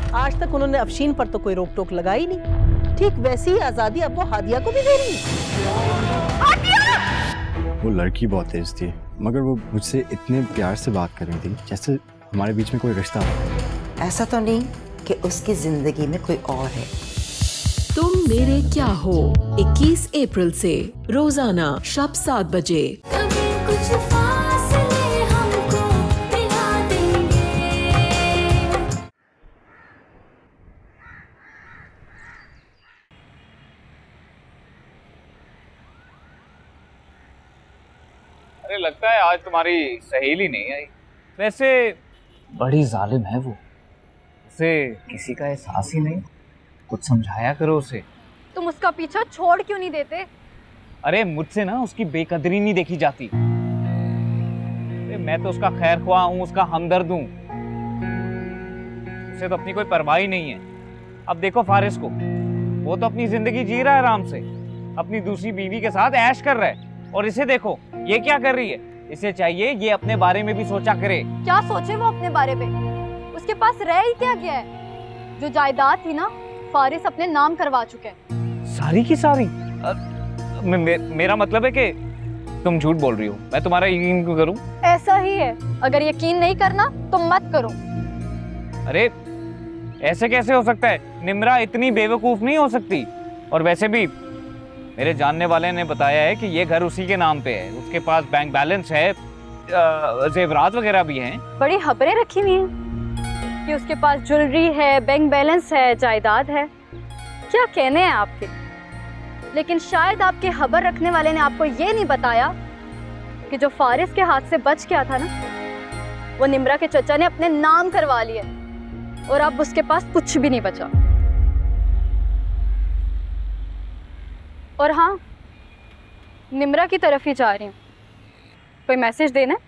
आज तक उन्होंने अफशीन पर तो कोई रोक टोक लगाई नहीं। ठीक वैसी ही आजादी अब वो हादिया को भी दे रही है। वो लड़की बहुत तेज थी, मगर वो मुझसे इतने प्यार से बात कर रही थी जैसे हमारे बीच में कोई रिश्ता हो। ऐसा तो नहीं कि उसकी जिंदगी में कोई और है। तुम मेरे क्या हो 21 अप्रैल से रोजाना शाम 7 बजे। कुछ फासले हमको मिला देंगे। अरे लगता है आज तुम्हारी सहेली नहीं आई। वैसे बड़ी जालिम है वो, उसे किसी का एहसास ही नहीं। कुछ समझाया करो उसे। तुम उसका पीछा छोड़ क्यों नहीं देते? अरे मुझसे ना उसकी बेकदरी नहीं देखी जाती। मैं तो उसका खैर ख्वाह हूँ, उसका हमदर्द हूँ। उसे तो अपनी कोई परवाह ही नहीं है। अब देखो फारिस को, वो तो अपनी जिंदगी जी रहा है आराम से, अपनी दूसरी बीवी के साथ ऐश कर रहा है। और इसे देखो ये क्या कर रही है। इसे चाहिए ये अपने बारे में भी सोचा करे। क्या सोचे वो अपने बारे में? उसके पास रह ही क्या गया है? जो जायदाद थी ना, फारिस अपने नाम करवा चुके हैं। सारी की सारी? मेरा मतलब है कि तुम झूठ बोल रही हो। मैं तुम्हारा यकीन क्यों करूं? ऐसा ही है। अगर यकीन नहीं करना तो मत करो। अरे ऐसे कैसे हो सकता है? निम्रा इतनी बेवकूफ नहीं हो सकती। और वैसे भी मेरे जानने वाले ने बताया है कि ये घर उसी के नाम पे है। उसके पास बैंक बैलेंस है, जेवरात वगैरह भी हैं। बड़ी खबरें रखी हुई हैं कि उसके पास ज्वेलरी है, बैंक बैलेंस है, जायदाद है। क्या कहने हैं आपके? लेकिन शायद आपके खबर रखने वाले ने आपको ये नहीं बताया कि जो फारिस के हाथ से बच गया था ना, वो निम्रा के चचा ने अपने नाम करवा लिया और अब उसके पास कुछ भी नहीं बचा। और हाँ, निम्रा की तरफ ही जा रही हूँ। कोई मैसेज देना?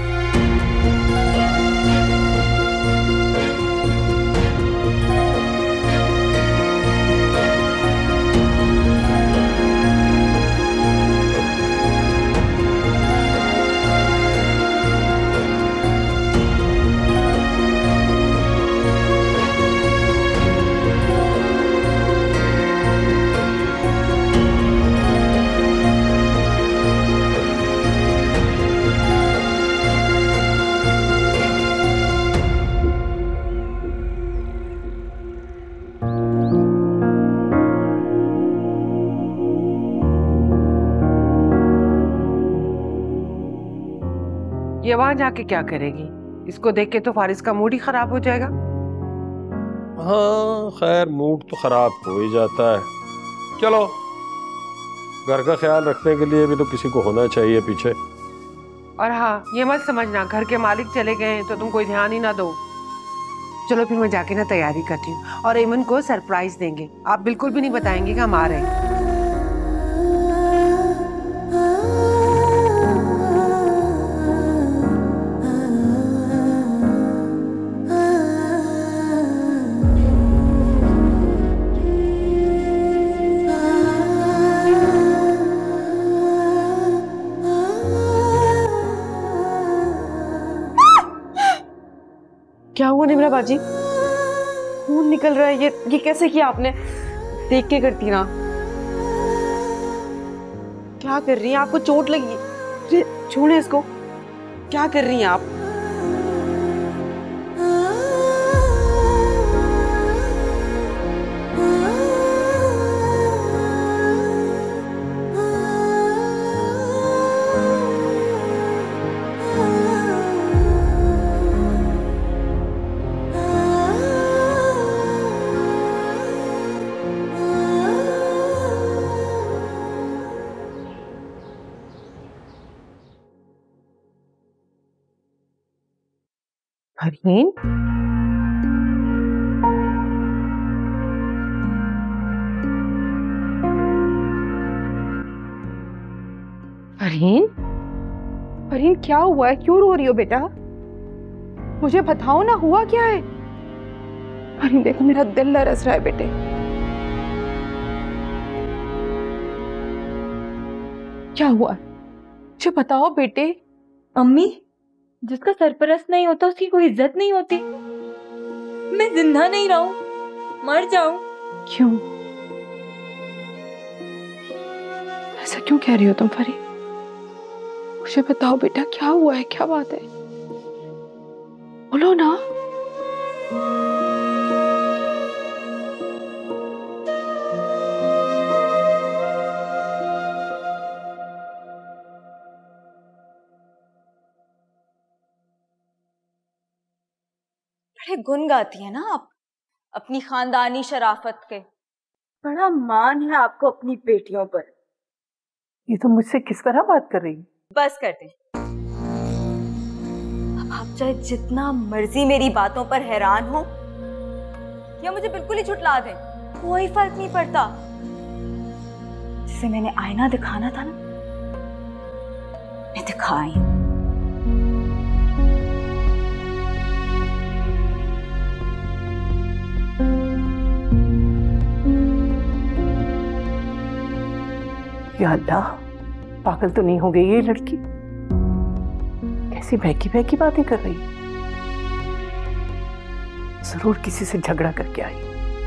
ये वहां जाके क्या करेगी? इसको देख के तो फारिस का मूड ही खराब हो जाएगा। हाँ खैर, मूड तो खराब हो ही जाता है। चलो, घर का ख्याल रखने के लिए भी तो किसी को होना चाहिए पीछे। और हाँ, ये मत समझना घर के मालिक चले गए तो तुम कोई ध्यान ही ना दो। चलो फिर मैं जाके ना तैयारी करती हूँ। और एमन को सरप्राइज देंगे, आप बिल्कुल भी नहीं बताएंगे कि हम आ रहे हैं। क्या हुआ निम्रा बाजी? खून निकल रहा है। ये कैसे किया आपने? देख के करती ना। क्या कर रही हैं? आपको चोट लगी? छोड़े इसको। क्या कर रही हैं आप? फरहीन, फरहीन, फरहीन क्या हुआ है? क्यों रो रही हो बेटा? मुझे बताओ ना, हुआ क्या है? फरहीन देखो, मेरा दिल लरस रहा है बेटे। क्या हुआ? मुझे बताओ बेटे। अम्मी, जिसका सरपरस्त नहीं होता उसकी कोई इज्जत नहीं होती। मैं जिंदा नहीं रहूं, मर जाऊं। क्यों? ऐसा क्यों कह रही हो तुम परी? मुझे बताओ बेटा, क्या हुआ है, क्या बात है? बोलो ना। बड़े गुण गाती है ना आप अपनी खानदानी शराफत के। बड़ा मान है आपको अपनी बेटियों पर। ये तो मुझसे किस तरह बात कर रही? बस कर दे। अब आप चाहे जितना मर्जी मेरी बातों पर हैरान हो या मुझे बिल्कुल ही झुठला दें, कोई फर्क नहीं पड़ता। जिसे मैंने आईना दिखाना था ना, मैं दिखाई हूं। या अल्लाह, पागल तो नहीं हो गई ये लड़की? कैसी बहकी बहकी बातें कर रही है। जरूर किसी से झगड़ा करके आई।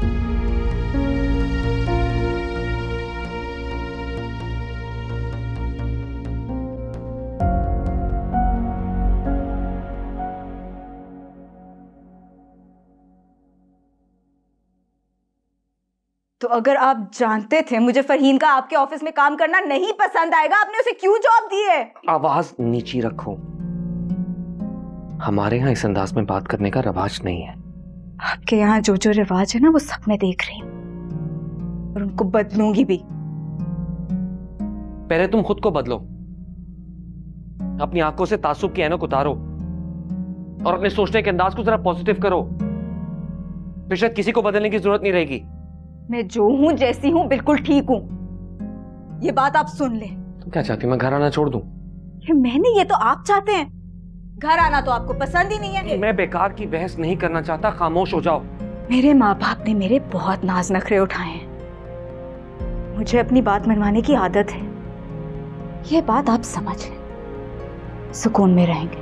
तो अगर आप जानते थे मुझे फरहीन का आपके ऑफिस में काम करना नहीं पसंद आएगा, आपने उसे क्यों जॉब दी है? आवाज नीची रखो। हमारे यहाँ इस अंदाज में बात करने का रिवाज नहीं है। आपके यहाँ जो जो रिवाज है ना, वो सब मैं देख रही हूँ और उनको बदलूंगी भी। पहले तुम खुद को बदलो, अपनी आंखों से तासुब की ऐनक उतारो और अपने सोचने के अंदाज को जरा पॉजिटिव करो। फिर शायद किसी को बदलने की जरूरत नहीं रहेगी। मैं जो हूं, जैसी हूं, बिल्कुल ठीक हूं। ये बात आप सुन ले। तुम क्या चाहती हो, मैं घर आना छोड़ दूं? ये मैंने, ये तो आप चाहते हैं। घर आना तो आपको पसंद ही नहीं है। मैं बेकार की बहस नहीं करना चाहता, खामोश हो जाओ। मेरे माँ बाप ने मेरे बहुत नाज नखरे उठाए हैं। मुझे अपनी बात मनवाने की आदत है। ये बात आप समझ लें, सुकून में रहेंगे।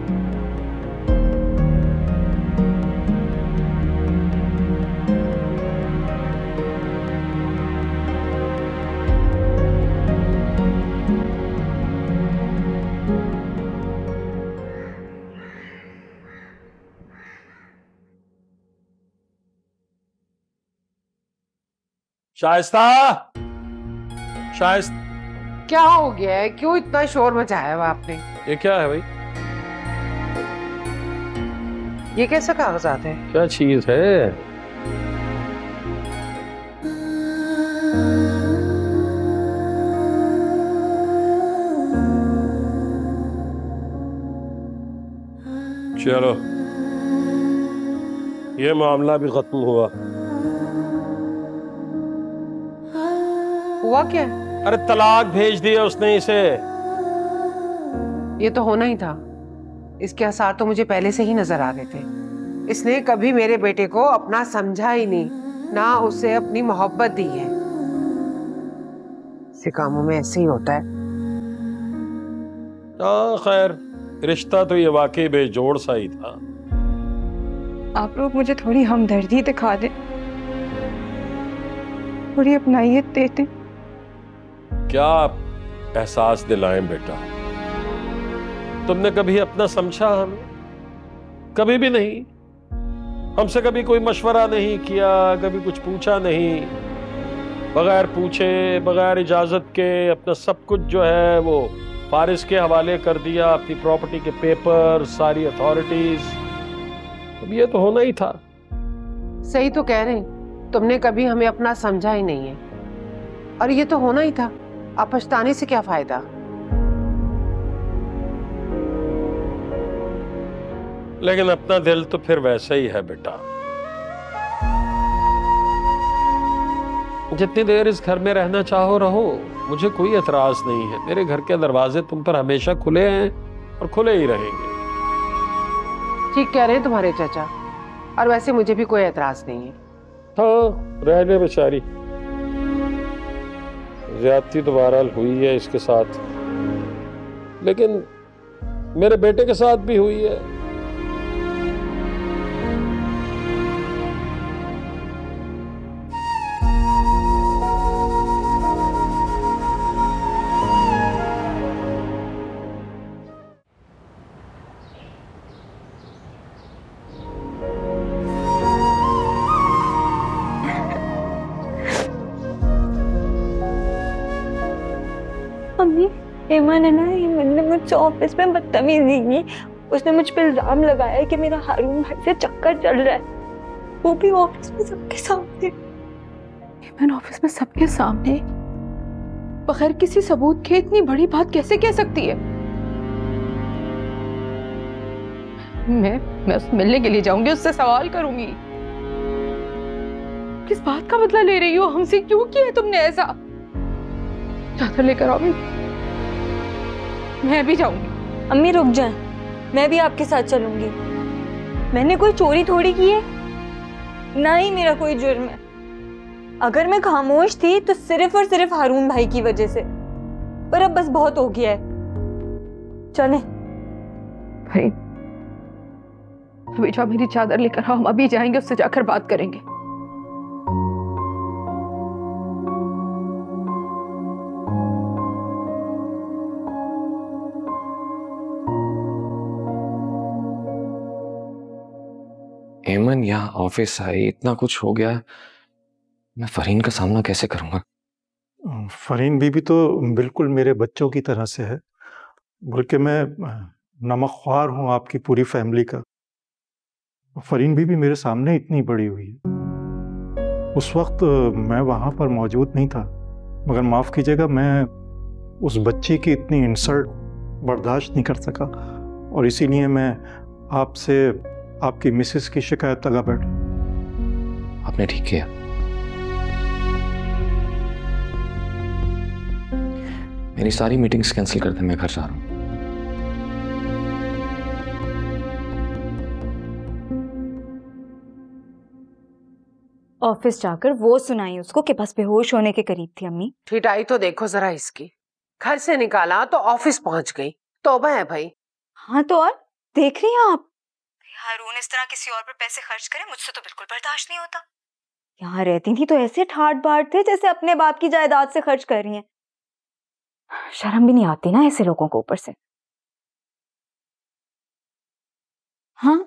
शाइस्ता, शाइस्ता, क्या हो गया है? क्यों इतना शोर मचाया हुआ आपने? ये क्या है भाई? ये कैसा कागजात है? क्या चीज है? चलो, ये मामला भी खत्म हुआ। हुआ क्या? अरे तलाक भेज दिया उसने इसे। ये तो होना ही था। इसके आसार तो मुझे पहले से ही नजर आ रहे थे। इसने कभी मेरे बेटे को अपना समझा ही नहीं, ना उसे अपनी मोहब्बत दी है। ऐसे कामों में ऐसे ही होता है। हाँ खैर, रिश्ता तो ये वाकई बेजोड़ सा ही था। आप लोग मुझे थोड़ी हमदर्दी दिखा दें, थोड़ी अपनाइयत देते। क्या एहसास दिलाएं बेटा? तुमने कभी अपना समझा हमें? कभी भी नहीं। हमसे कभी कोई मशवरा नहीं किया, कभी कुछ पूछा नहीं। बगैर पूछे, बगैर इजाजत के अपना सब कुछ जो है वो फारिस के हवाले कर दिया, अपनी प्रॉपर्टी के पेपर, सारी अथॉरिटीज। अब ये तो होना ही था। सही तो कह रहे हैं, तुमने कभी हमें अपना समझा ही नहीं है और ये तो होना ही था। आप पछताने से क्या फायदा? लेकिन अपना दिल तो फिर वैसा ही है बेटा। जितनी देर इस घर में रहना चाहो रहो, मुझे कोई एतराज नहीं है। मेरे घर के दरवाजे तुम पर हमेशा खुले हैं और खुले ही रहेंगे। ठीक कह रहे हैं तुम्हारे चाचा, और वैसे मुझे भी कोई एतराज नहीं है। हाँ, रहने बेचारी। ज्यादती तो बहरहाल हुई है इसके साथ, लेकिन मेरे बेटे के साथ भी हुई है। ईमान है ना, ईमान ने मुझसे ऑफिस में बदतमीजी की। उसने मुझ पर इल्जाम लगाया कि मेरा हारून भाई से चक्कर चल रहा है, वो भी ऑफिस में सबके सामने। ईमान ऑफिस में सबके सामने बगैर किसी सबूत के इतनी बड़ी बात कैसे कह सकती है? मैं उससे मिलने के लिए जाऊंगी, उससे सवाल करूंगी। किस बात का बदला ले रही हो हमसे? क्यों किया तुमने ऐसा? चादर लेकर आओ, मैं भी जाऊंगी। अम्मी रुक जाए, मैं भी आपके साथ चलूंगी। मैंने कोई चोरी थोड़ी की है, ना ही मेरा कोई जुर्म है। अगर मैं खामोश थी तो सिर्फ और सिर्फ हारून भाई की वजह से, पर अब बस बहुत हो गया है। चलें। भाई अभी जाओ, मेरी चादर लेकर आओ, हम अभी जाएंगे, उससे जाकर बात करेंगे। एमन यहाँ ऑफिस आई, इतना कुछ हो गया, मैं फरीन का सामना कैसे करूंगा? फरीन बीबी तो बिल्कुल मेरे बच्चों की तरह से है, बल्कि मैं नमकख्वार हूँ आपकी पूरी फैमिली का। फरीन बीबी मेरे सामने इतनी बड़ी हुई है। उस वक्त मैं वहाँ पर मौजूद नहीं था, मगर माफ़ कीजिएगा, मैं उस बच्ची की इतनी इंसल्ट बर्दाश्त नहीं कर सका, और इसीलिए मैं आपसे आपकी मिसेस की शिकायत लगा बैठा। आपने ठीक किया। मेरी सारी मीटिंग्स कैंसिल कर दे, मैं घर जा रहा हूं। ऑफिस जाकर वो सुनाई उसको कि बस बेहोश होने के करीब थी। अम्मी ठिठाई तो देखो जरा इसकी, घर से निकाला तो ऑफिस पहुंच गई। तौबा है भाई। हाँ तो और देख रही हैं आप, हारून इस तरह किसी और पर पैसे खर्च करे, मुझसे तो बिल्कुल बर्दाश्त नहीं होता। यहाँ रहती थी तो ऐसे ठाट बाट थे जैसे अपने बाप की जायदाद से खर्च कर रही हैं। शर्म भी नहीं आती ना ऐसे लोगों को ऊपर से। हाँ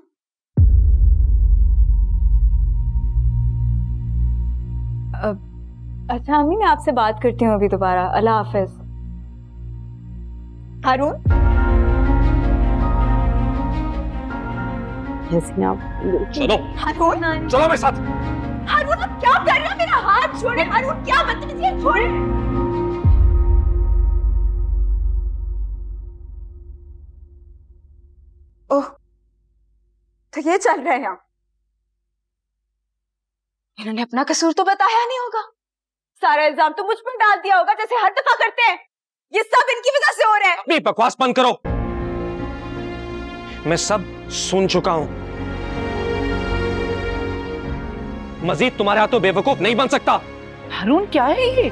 अच्छा अम्मी, मैं आपसे बात करती हूँ अभी दोबारा। अल्लाह हाफिज। हारून चलो, हारून, चलो मेरे साथ। हारून आप क्या कर रहे हैं? मेरा हाथ छोड़े हारून, क्या बदतमीजी, छोड़े। ओह तो ये चल रहा है यहाँ। इन्होंने अपना कसूर तो बताया नहीं होगा, सारा इल्जाम तो मुझ पर डाल दिया होगा जैसे हर दफा करते हैं। ये सब इनकी वजह से हो रहा है। अपनी बकवास बंद करो, मैं सब सुन चुका हूं। मजीद तुम्हारे हाथों बेवकूफ नहीं बन सकता। हारून क्या है ये?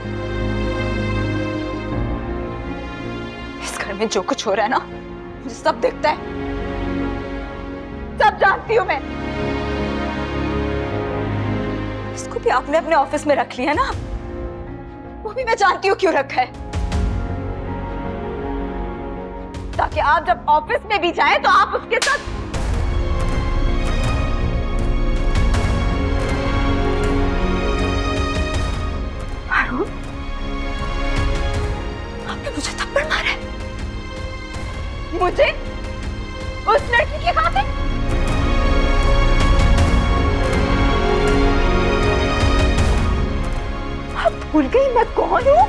इस घर में जो कुछ हो रहा है ना, मुझे सब दिखता है, सब जानती हूं मैं। इसको भी आपने अपने ऑफिस में रख लिया ना, वो भी मैं जानती हूँ क्यों रखा है, ताकि आप जब ऑफिस में भी जाएं तो आप उसके साथ। हारून, आपने मुझे थप्पड़ मारा है, मुझे उस लड़की के खातिर। आप भूल गई मैं कौन हूं?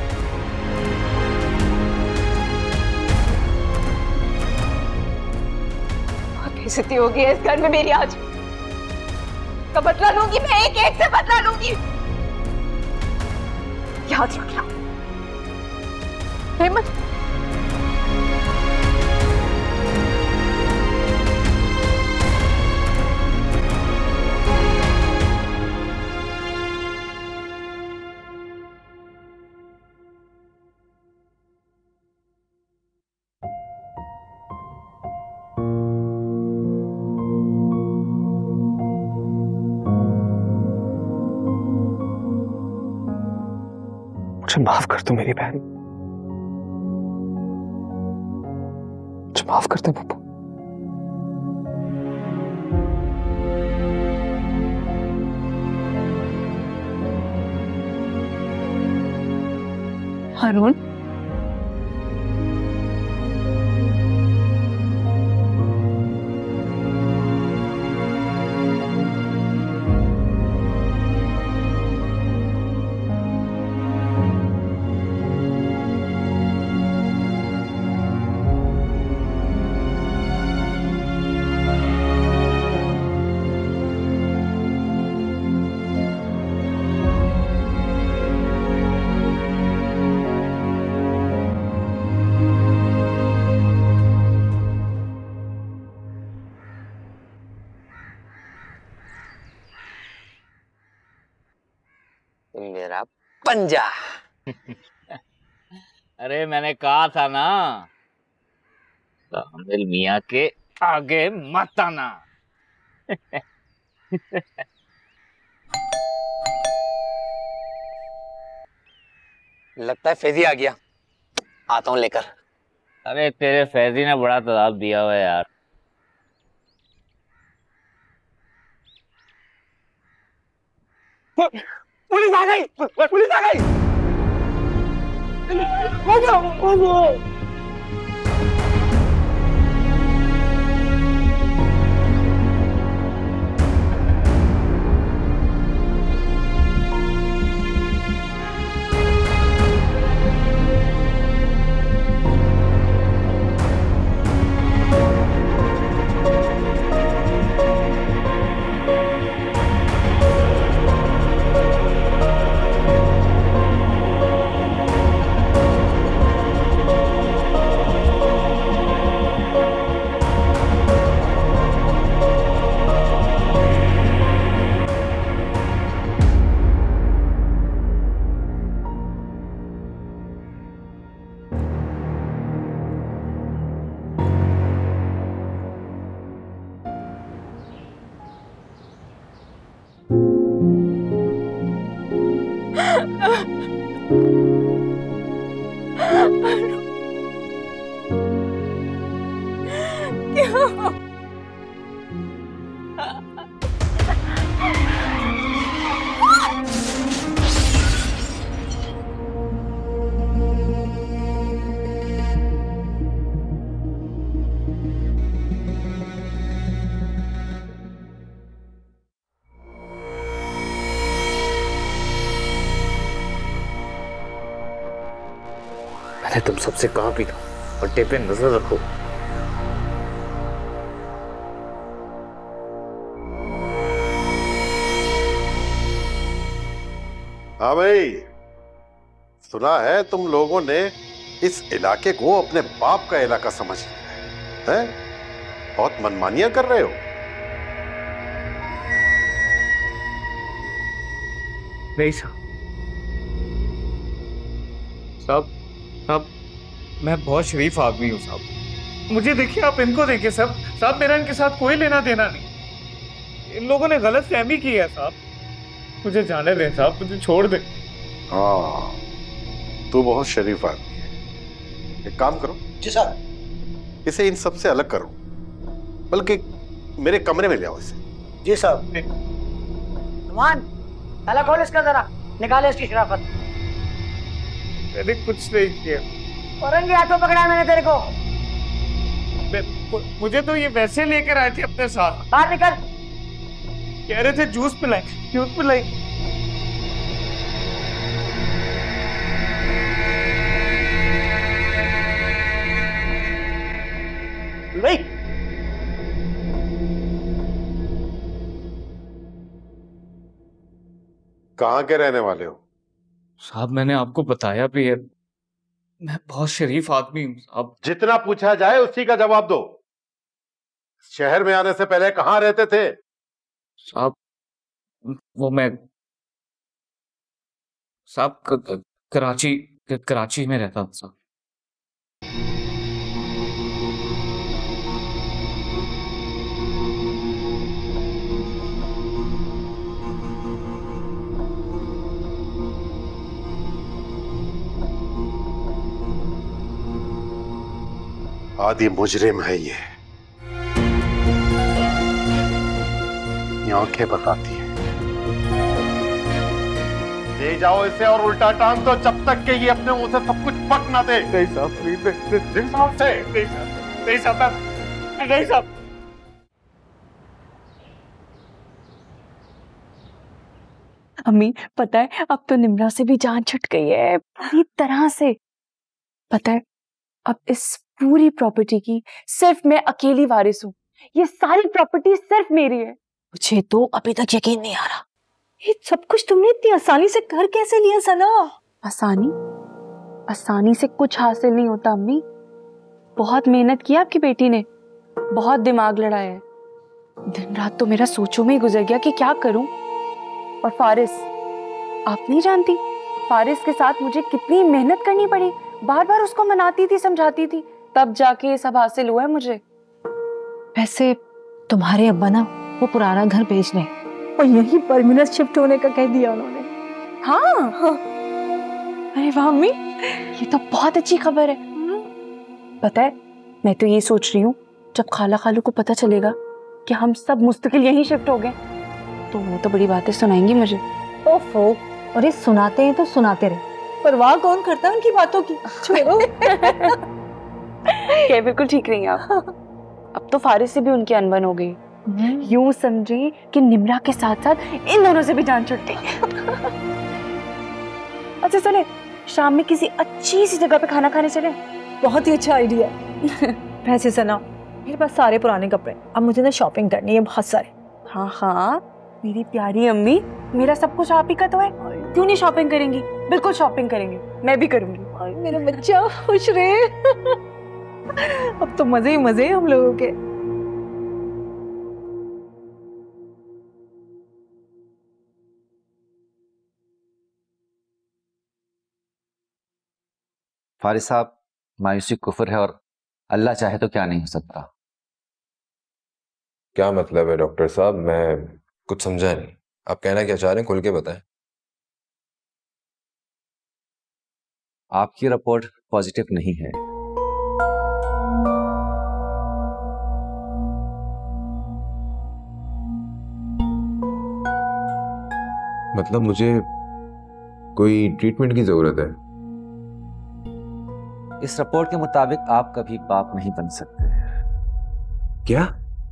बहुत बेइज्जती होगी इस घर में मेरी आज। का बदला लूंगी मैं, एक एक से बदला लूंगी, याद रखना। हेमंत मुझे माफ कर दो मेरी बहन, मुझे माफ कर दो पप्पू। हारून मेरा पंजा। अरे मैंने कहा था ना, कामिल मियाँ के आगे मत आना। लगता है फैजी आ गया, आता हूँ लेकर। अरे तेरे फैजी ने बड़ा तदाब दिया हुआ है यार। पुलिस आ गई, पुलिस आ गई। मैंने तुम सबसे कहा भी था, अड्डे पे नजर रखो। हाँ भाई, सुना है तुम लोगों ने इस इलाके को अपने बाप का इलाका समझ लिया है? बहुत मनमानियां कर रहे हो। नहीं साहब, साहब मैं बहुत शरीफ आदमी हूँ साहब। मुझे देखिए, आप इनको देखिए साहब, मेरा इनके साथ कोई लेना देना नहीं। इन लोगों ने गलत फहमी की है साहब। मुझे जाने दें साहब, मुझे छोड़ दें। हाँ, तू बहुत शरीफ आदमी है। एक काम करो जी साहब, इसे इन सब से अलग करो, बल्कि मेरे कमरे में ले आओ इसे। जी साहब। नुमान, ताला खोल इसका जरा, निकाले इसकी शराफत। मैंने कुछ नहीं किया। औरंगी हाथों पकड़ा है मैंने तेरे को। मुझे तो ये वैसे लेकर आए थे अपने साथ। बाहर निकल। कह रहे थे जूस पिलाएं, जूस पिलाएं। भाई कहाँ के रहने वाले हो? साहब मैंने आपको बताया भी है, मैं बहुत शरीफ आदमी हूँ साहब। जितना पूछा जाए उसी का जवाब दो। शहर में आने से पहले कहाँ रहते थे? साहब वो मैं साहब कराची में रहता था साहब। आदि मुजरिम है ये आंखें बताती है। ले जाओ इसे और उल्टा टांग दो जब तक कि ये अपने मुंह से सब कुछ पक ना दे। नहीं साहब, प्लीज नहीं साहब। अम्मी पता है, अब तो निम्रा से भी जान छूट गई है पूरी तरह से। पता है, अब इस पूरी प्रॉपर्टी की सिर्फ मैं अकेली वारिस हूँ। ये सारी प्रॉपर्टी सिर्फ मेरी है। मुझे तो अभी तक यकीन नहीं आ रहा, ये सब कुछ तुमने इतनी आसानी से कर कैसे लिया सना? आसानी से कुछ हासिल नहीं होता अम्मी। बहुत मेहनत की आपकी बेटी ने, बहुत दिमाग लड़ाया है। दिन रात तो मेरा सोचों में ही गुजर गया कि क्या करूं। और फारिस, आप नहीं जानती फारिस के साथ मुझे कितनी मेहनत करनी पड़ी, बार बार उसको मनाती थी, समझाती थी, तब जाके ये सब हासिल हुआ है मुझे। वैसे तुम्हारे अब्बा ना वो पुराना घर बेच रहे और यही परमानेंट शिफ्ट होने का कह दिया उन्होंने। हाँ। अरे वाह अम्मी, ये तो बहुत अच्छी खबर है। पता है, मैं तो ये सोच रही हूँ जब खाला खालू को पता चलेगा कि हम सब मुस्तकिल यहीं शिफ्ट हो गए तो वो तो बड़ी बातें सुनाएंगी मुझे। ओफो, और ये सुनाते हैं तो सुनाते रहे, परवाह कौन करता है उनकी बातों की, छोड़ो। क्या बिल्कुल ठीक रही हैं आप। अब तो फारिस से भी उनकी अनबन हो गई। यूं समझी कि निम्रा के साथ साथ इन दोनों से भी जान छुट गई। अच्छा सुने, शाम में किसी अच्छी सी जगह पे खाना खाने चले। बहुत ही अच्छा आइडिया। वैसे सना, मेरे पास सारे पुराने कपड़े, अब मुझे ना शॉपिंग करनी है बहुत सारे। हाँ हाँ मेरी प्यारी अम्मी, मेरा सब कुछ आप ही का तो है, क्यों नहीं शॉपिंग करेंगी? बिल्कुल शॉपिंग करेंगे, मैं भी करूंगी। मेरा बच्चा खुश रहे। अब तो मजे ही मजे हम लोगों के। फारिस साहब, मायूसी कुफर है और अल्लाह चाहे तो क्या नहीं हो सकता। क्या मतलब है डॉक्टर साहब? मैं कुछ समझा नहीं। आप कहना क्या चाह रहे हैं, खुल के बताएं। आपकी रिपोर्ट पॉजिटिव नहीं है। मतलब मुझे कोई ट्रीटमेंट की जरूरत है? इस रिपोर्ट के मुताबिक आप कभी बाप नहीं बन सकते। क्या?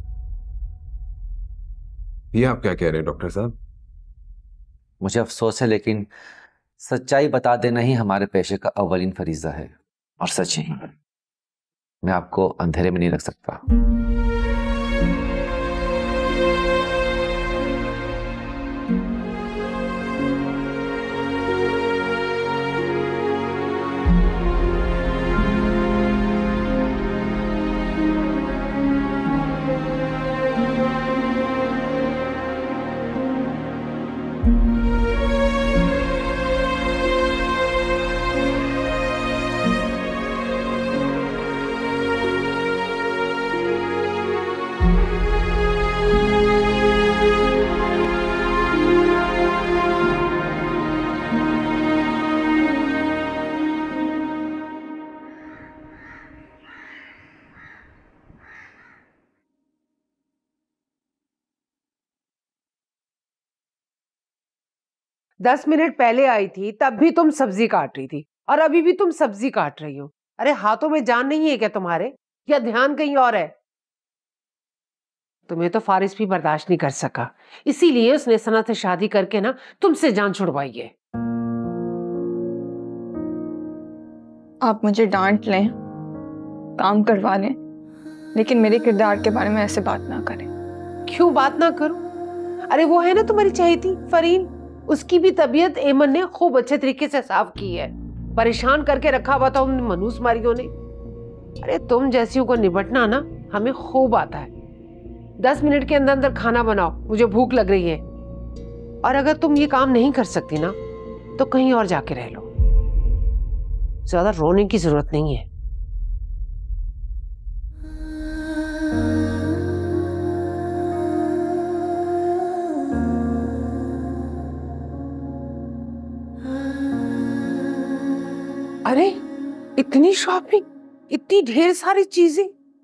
ये आप क्या कह रहे हैं डॉक्टर साहब? मुझे अफसोस है, लेकिन सच्चाई बता देना ही हमारे पेशे का अव्वलीन फरीजा है, और सच ही मैं आपको अंधेरे में नहीं रख सकता। दस मिनट पहले आई थी तब भी तुम सब्जी काट रही थी, और अभी भी तुम सब्जी काट रही हो। अरे हाथों में जान नहीं है क्या तुम्हारे, या ध्यान कहीं और है? तुम्हें तो फारिस भी बर्दाश्त नहीं कर सका, इसीलिए उसने सना से शादी करके ना तुमसे जान छुड़वाई है। आप मुझे डांट लें, काम करवा लें, लेकिन मेरे किरदार के बारे में ऐसे बात ना करें। क्यों बात ना करूं? अरे वो है ना तुम्हारी चहेती फरीन, उसकी भी तबीयत एमन ने खूब अच्छे तरीके से साफ की है। परेशान करके रखा हुआ था उन मनूस मारियों ने। अरे तुम जैसियों को निपटना ना हमें खूब आता है। 10 मिनट के अंदर अंदर खाना बनाओ, मुझे भूख लग रही है। और अगर तुम ये काम नहीं कर सकती ना तो कहीं और जाके रह लो, ज्यादा रोने की जरूरत नहीं है। अरे इतनी शॉपिंग, इतनी ढेर सारी चीजें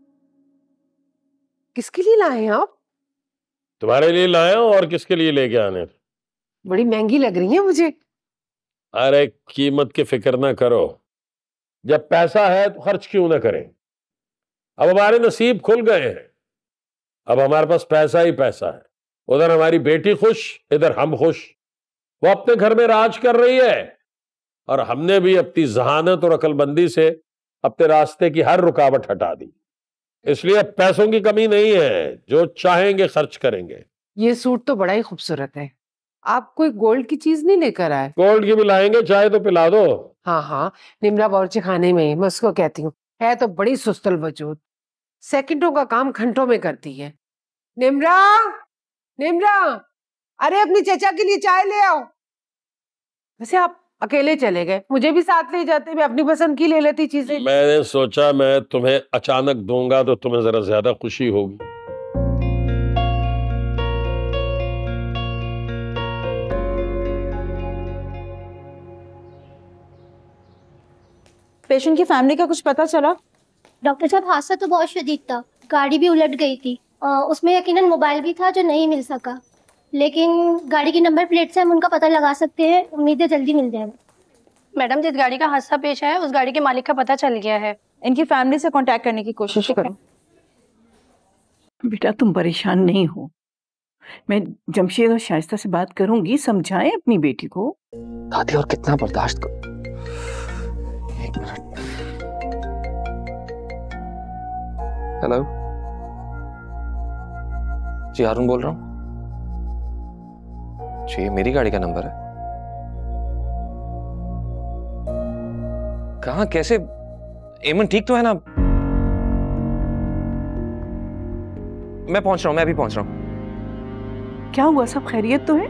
किसके लिए लाए हैं आप? तुम्हारे लिए लाया हूं, और किसके लिए लेके आने? बड़ी महंगी लग रही है मुझे। अरे कीमत की फिक्र ना करो, जब पैसा है तो खर्च क्यों ना करें। अब हमारे नसीब खुल गए हैं, अब हमारे पास पैसा ही पैसा है। उधर हमारी बेटी खुश, इधर हम खुश। वो अपने घर में राज कर रही है और हमने भी अपनी जहानत और अक्लमंदी से अपने रास्ते की हर रुकावट हटा दी। इसलिए पैसों की कमी नहीं है, जो चाहेंगे खर्च करेंगे। ये सूट तो बड़ा ही खूबसूरत है। आप कोई गोल्ड की चीज नहीं लेकर आए? गोल्ड की भी लाएंगे, चाय तो पिला दो। हाँ हाँ, निम्रा बावर्ची खाने में, मैं उसको कहती हूँ, है तो बड़ी सुस्तल वजूद, सेकंडों का काम घंटों में करती है। निम्रा, निम्रा, अरे अपनी चचा के लिए चाय ले आओ। वैसे आप अकेले चले गए, मुझे भी साथ ले जाते, मैं अपनी पसंद की ले लेती चीजें। मैंने सोचा मैं तुम्हें अचानक दूंगा तो तुम्हें जरा ज्यादा खुशी होगी। पेशेंट की फैमिली का कुछ पता चला? डॉक्टर साहब हादसा तो बहुत शदीद था, गाड़ी भी उलट गई थी। उसमें यकीनन मोबाइल भी था जो नहीं मिल सका, लेकिन गाड़ी की नंबर प्लेट से हम उनका पता लगा सकते हैं। उम्मीद है जल्दी मिल जाएगा। मैडम, जिस गाड़ी का हादसा पेश आया उस गाड़ी के मालिक का पता चल गया है। इनकी फैमिली से कांटेक्ट करने की कोशिश करो। बेटा तुम परेशान नहीं हो, मैं जमशेद और शाइस्ता से बात करूंगी, समझाएं अपनी बेटी को। दादी और कितना बर्दाश्त कर। एक मिनट। हेलो जी, हारून बोल रहा हूँ जी। ये मेरी गाड़ी का नंबर है। कहाँ, कैसे? एमन ठीक तो है ना? मैं पहुंच रहा हूं, मैं अभी पहुंच रहा हूं। क्या हुआ, सब खैरियत तो है?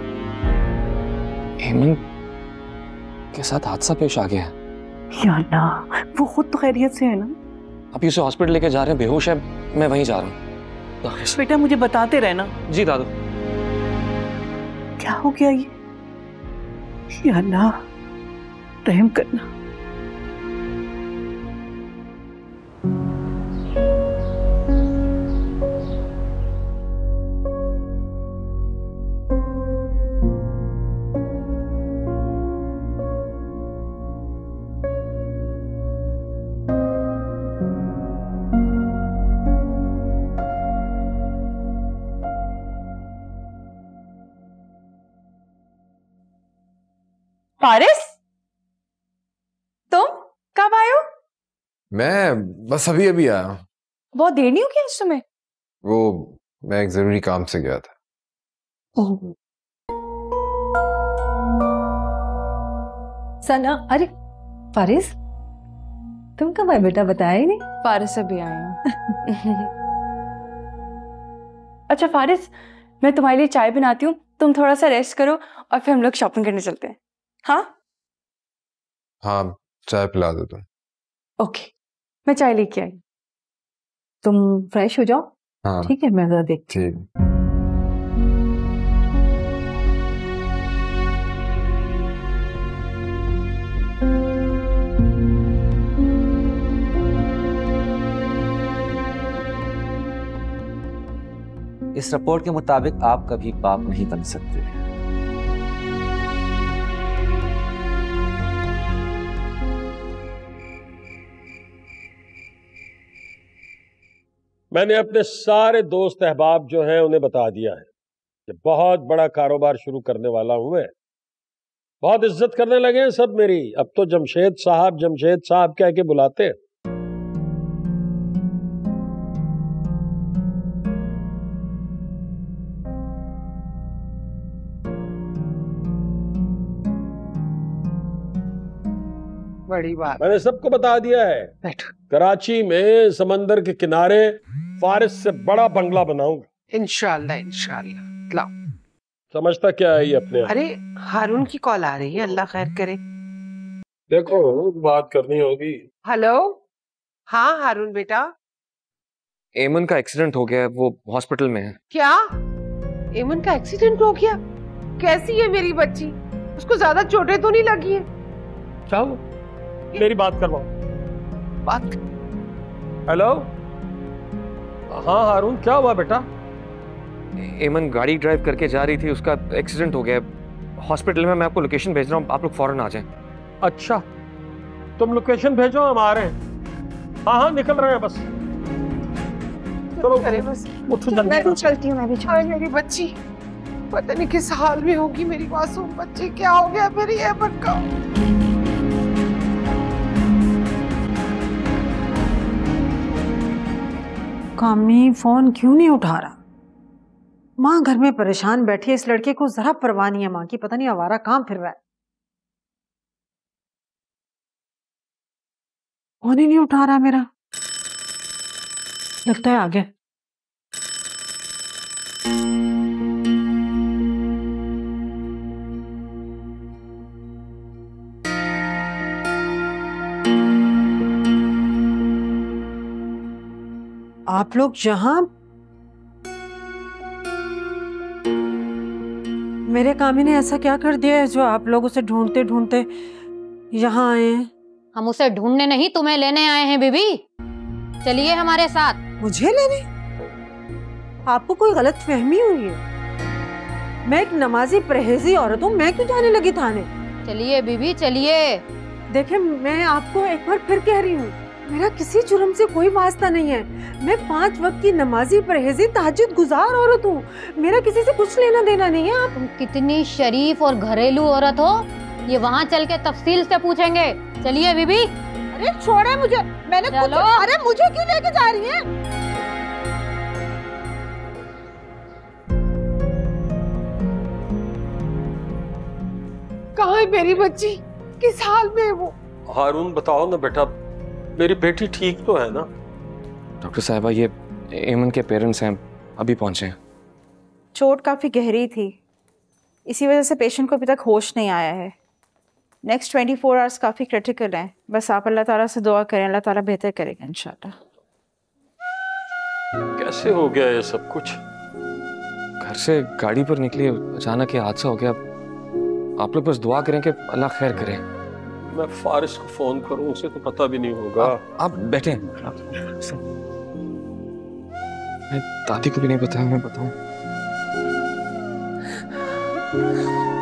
एमन के साथ हादसा पेश आ गया है। या अल्लाह, वो खुद तो खैरियत से है ना? अभी उसे हॉस्पिटल लेके जा रहे हैं, बेहोश है, मैं वहीं जा रहा हूँ। बेटा मुझे बताते रहना। जी दादू। क्या हो गया ये? या अल्लाह, रहम करना। फारिस, तुम कब आए हो? मैं बस अभी अभी आया हूँ। बहुत देर नहीं हो गया आज तुम्हें? वो मैं एक जरूरी काम से गया था। सना, अरे फारिस तुम कब आए बेटा, बताया ही नहीं। फारिस से भी आए हैं। अच्छा फारिस, मैं तुम्हारे लिए चाय बनाती हूँ, तुम थोड़ा सा रेस्ट करो और फिर हम लोग शॉपिंग करने चलते हैं। हाँ हाँ, चाय पिला दो तुम। ओके, मैं चाय लेके आई। तुम फ्रेश हो जाओ। हाँ ठीक है, मैं जरा देखती हूँ। ठीक। इस रिपोर्ट के मुताबिक आप कभी बाप नहीं बन सकते। मैंने अपने सारे दोस्त अहबाब जो हैं उन्हें बता दिया है कि बहुत बड़ा कारोबार शुरू करने वाला हूं मैं। बहुत इज्जत करने लगे हैं सब मेरी। अब तो जमशेद साहब कह के बुलाते हैं। बड़ी बात। मैंने सबको बता दिया है। कराची में समंदर के किनारे फारिस से बड़ा बंगला बनाऊंगा। इंशाल्लाह इंशाल्लाह। लाओ। समझता क्या है ये अपने आप? अरे हारून की कॉल आ रही है, अल्लाह खैर करे। देखो बात करनी होगी। हेलो, हाँ हारून बेटा। एमन का एक्सीडेंट हो गया है, वो हॉस्पिटल में है। क्या? एमन का एक्सीडेंट हो गया? कैसी है मेरी बच्ची? उसको ज्यादा चोटें तो नहीं लगी है? क्या मेरी बात करवाओ। बात। हेलो, हाँ हारून, क्या हुआ बेटा? एमन गाड़ी ड्राइव करके जा रही थी, उसका एक्सीडेंट हो गया हॉस्पिटल में। मैं आपको लोकेशन भेज रहा हूँ, आप लोग फौरन आ जाएं। अच्छा, तुम लोकेशन भेजो, हम आ रहे हैं। हाँ हाँ, निकल रहे हैं बस। चलो बस। मैं भी चलती हूँ, मैं भी हाय मेरी बच्ची, पता नहीं किस हाल में होगी मेरी मासूम बच्ची। क्या हो गया मेरी एमन का? कामी फोन क्यों नहीं उठा रहा? माँ घर में परेशान बैठी है, इस लड़के को जरा परवाह नहीं है माँ की, पता नहीं आवारा कहाँ फिर रहा है। फोन ही नहीं उठा रहा मेरा, लगता है आ गया। आप लोग यहाँ मेरे कामी ने ऐसा क्या कर दिया है जो आप लोग उसे ढूंढते ढूंढते यहाँ आए हैं? हम उसे ढूंढने नहीं तुम्हें लेने आए हैं बीबी। चलिए हमारे साथ। मुझे लेने? आपको कोई गलत फहमी हुई है। मैं एक नमाजी परहेजी औरत हूँ, मैं क्यों जाने लगी थाने? चलिए बीबी चलिए। देखे, मैं आपको एक बार फिर कह रही हूँ, मेरा किसी जुर्म से कोई वास्ता नहीं है। मैं 5 वक्त की नमाजी परहेजी तहज्जुद गुजार औरत हूँ। मेरा किसी से कुछ लेना देना नहीं है। आप तुम कितनी शरीफ और घरेलू औरत हो, ये वहाँ चल के तफसील से पूछेंगे। चलिए बीबी। अरे छोड़े मुझे, मैंने कुछ... अरे मुझे क्यों लेके जा रही हैं? कहाँ है मेरी बच्ची? किस हाल में है वो? हारून बताओ ना बेटा, मेरी बेटी ठीक तो है ना? डॉक्टर साहिबा, ये एमन के पेरेंट्स हैं, अभी पहुंचे हैं। चोट काफ़ी गहरी थी, इसी वजह से पेशेंट को अभी तक होश नहीं आया है। नेक्स्ट 24 आवर्स काफ़ी क्रिटिकल हैं। बस आप अल्लाह ताला से दुआ करें, अल्लाह ताला बेहतर करेगा इंशाल्लाह। कैसे हो गया ये सब कुछ? घर से गाड़ी पर निकली, अचानक ये हादसा हो गया। आप लोग बस दुआ करें कि अल्लाह खैर करे। मैं फारिस को फोन करूं, उसे तो पता भी नहीं होगा। आप बैठे। मैं दादी को भी नहीं बताया, मैं बताऊं।